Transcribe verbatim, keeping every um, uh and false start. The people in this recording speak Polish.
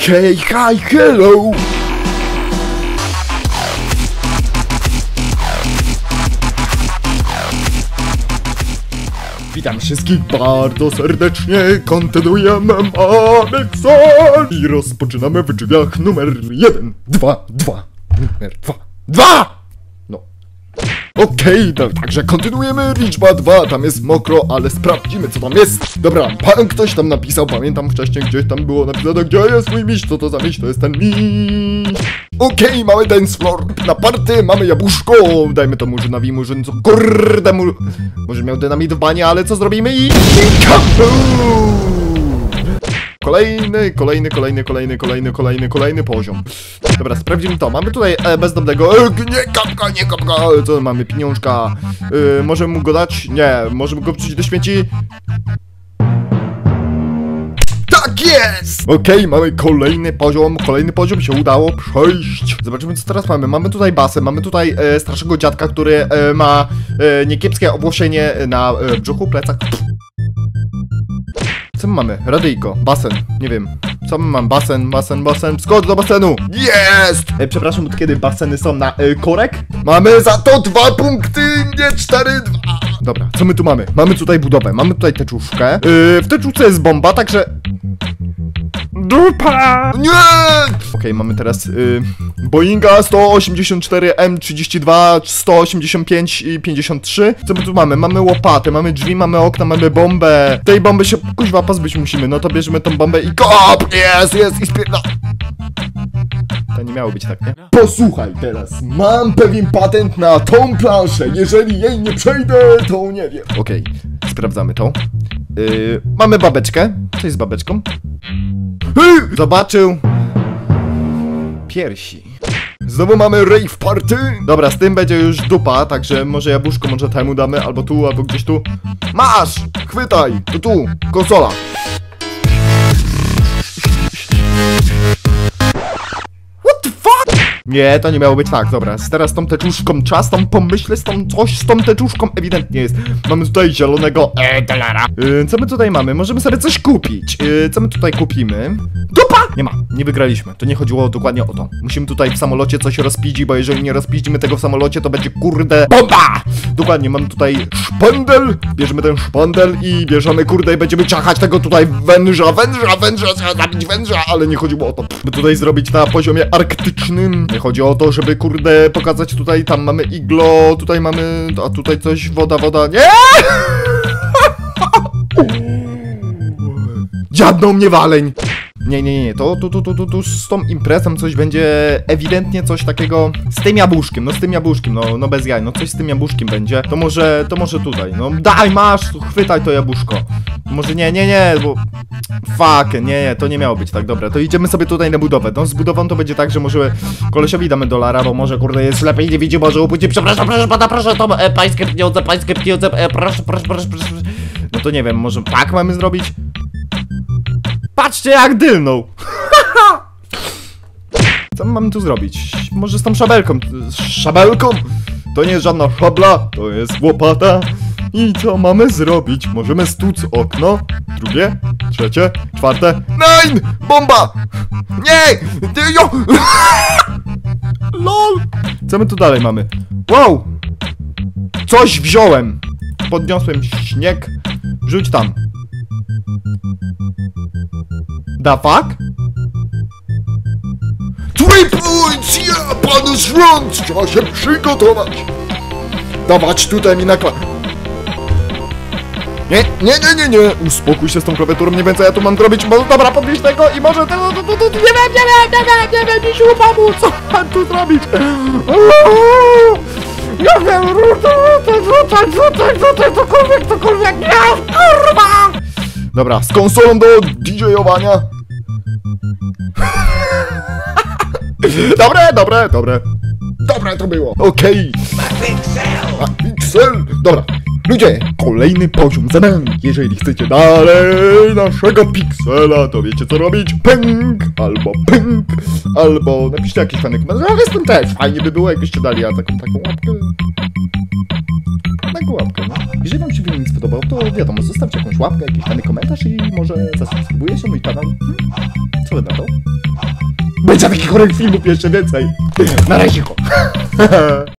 Hej, hi, hello! Witam wszystkich bardzo serdecznie, kontynuujemy Amixel i rozpoczynamy w drzwiach numer jeden, dwa, dwa, numer dwa, dwa! No. Okej, okay, no, także kontynuujemy, liczba dwa, tam jest mokro, ale sprawdzimy co tam jest. Dobra, pan ktoś tam napisał, pamiętam wcześniej gdzieś tam było napisane, gdzie jest mój miś, co to za miś, to jest ten miś. Okej, okay, mamy dance floor na party, mamy jabłuszko, dajmy to murzynowi, murzyn, co kurde, mur... może miał dynamit w banie, ale co zrobimy i... Kolejny, kolejny, kolejny, kolejny, kolejny, kolejny, kolejny poziom. Dobra, sprawdzimy to. Mamy tutaj e, bezdomnego. E, nie kapka, nie kapka. Co mamy? Pieniążka. E, możemy mu go dać? Nie. Możemy go wrzucić do śmieci? Tak jest! Okej, okay, mamy kolejny poziom. Kolejny poziom się udało przejść. Zobaczymy co teraz mamy. Mamy tutaj basen. Mamy tutaj e, starszego dziadka, który e, ma e, niekiepskie owłosienie na e, brzuchu, plecach. Co my mamy? Radyjko, basen, nie wiem. Co my mamy? Basen, basen, basen. Skocz do basenu! Jest! E, przepraszam, od kiedy baseny są na e, korek? Mamy za to dwa punkty, nie cztery, dwa. Dobra, co my tu mamy? Mamy tutaj budowę, mamy tutaj teczuszkę. E, w teczuszce jest bomba, także... Dupa! Nie! Okej, okay, mamy teraz y, Boeinga sto osiemdziesiąt cztery M trzydzieści dwa, sto osiemdziesiąt pięć i pięćdziesiąt trzy. Co my tu mamy? Mamy łopatę, mamy drzwi, mamy okna, mamy bombę. Tej bomby się kuźwa pozbyć musimy, no to bierzemy tą bombę i kop! Jest, jest i spierda... To nie miało być tak, nie? Posłuchaj teraz, mam pewien patent na tą planszę. Jeżeli jej nie przejdę, to nie wiem. Okej, okay, sprawdzamy to. Yy, mamy babeczkę. Co jest z babeczką? Yy, zobaczył piersi. Znowu mamy rave party. Dobra, z tym będzie już dupa, także może jabłuszko, może temu damy, albo tu, albo gdzieś tu. Masz! Chwytaj! To tu, konsola. Nie, to nie miało być tak, dobra, teraz z tą teczuszką czas, tą pomyślę, z tą coś z tą teczuszką ewidentnie jest. Mamy tutaj zielonego e, dolara. Yy, co my tutaj mamy? Możemy sobie coś kupić. Yy, co my tutaj kupimy? Dupa! Nie ma, nie wygraliśmy, to nie chodziło dokładnie o to. Musimy tutaj w samolocie coś rozpiździć, bo jeżeli nie rozpiździmy tego w samolocie, to będzie kurde bomba! Dokładnie, mamy tutaj szpandel, bierzemy ten szpandel i bierzemy kurde i będziemy ciachać tego tutaj węża, węża, węża, trzeba zabić węża, ale nie chodziło o to. By tutaj zrobić na poziomie arktycznym. Nie chodzi o to, żeby kurde pokazać tutaj, tam mamy iglo, tutaj mamy, a tutaj coś, woda, woda, nie! Dziadną mnie waleń! Nie, nie, nie, to tu, tu, tu, tu, tu z tą imprezą coś będzie ewidentnie coś takiego z tym jabłuszkiem, no z tym jabłuszkiem, no, no bez jaj, no coś z tym jabłuszkiem będzie, to może, to może tutaj, no daj, masz, chwytaj to jabłuszko. Może nie, nie, nie, bo fuck, nie, nie, to nie miało być tak, dobra, to idziemy sobie tutaj na budowę, no z budową to będzie tak, że może kolesiowi damy dolara, bo może kurde jest lepiej, nie widzi, może upłynie, przepraszam, proszę pana, proszę, to e, pańskie pieniądze, pańskie pieniądze, e, proszę, proszę, proszę, proszę, no to nie wiem, może tak mamy zrobić? Patrzcie jak dylną! Co my mamy tu zrobić? Może z tą szabelką? Z szabelką? To nie jest żadna szabla, to jest łopata. I co mamy zrobić? Możemy stłuc okno. Drugie, trzecie, czwarte. Nine! Bomba! Nie! Jo! Lol! Co my tu dalej mamy? Wow! Coś wziąłem! Podniosłem śnieg. Rzuć tam. Da fuck? Three points! Yeah! Bonus round! Trzeba się przygotować! Dawać tutaj mi na kla... Nie, nie, nie, nie, nie! Uspokój się z tą klawiaturą, nie wiem co ja tu mam zrobić, bo dobra, podnieś tego i może tego, tu, tu, tu, nie wiem, nie wiem, nie wiem, nie wiem, misiu, pomóc, co mam tu zrobić? Nie wiem, rzucaj, rzucaj, rzucaj, rzucaj, cokolwiek, cokolwiek, nie, kurwa! Dobra, z konsolą do didżejowania. Dobre, dobre, dobre. Dobre to było. Okej. Okay. Pixel. Dobra. Ludzie, kolejny poziom za nami. Jeżeli chcecie dalej naszego Pixela, to wiecie co robić. Pęk, albo pęk, albo napiszcie jakiś fajny komentarz. Ale jestem też. Fajnie by było, jakbyście dali ja taką, taką łapkę. Taką łapkę, no. Jeżeli wam się film nie spodobał, to wiadomo, zostawcie jakąś łapkę, jakiś fajny komentarz i może zasubskrybujecie mój kanał. Hmm? Co wy na to? Będzie takich horror filmów jeszcze więcej. Na razie.